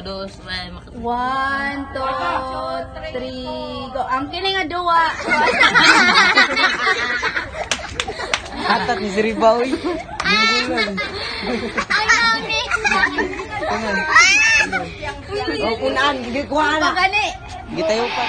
dos, One, two, three, go. Ang kini nga duwa. Atat ni Sri Bawi. Oh, kunaan, hindi kuha na. Pagani. Gitayo pa.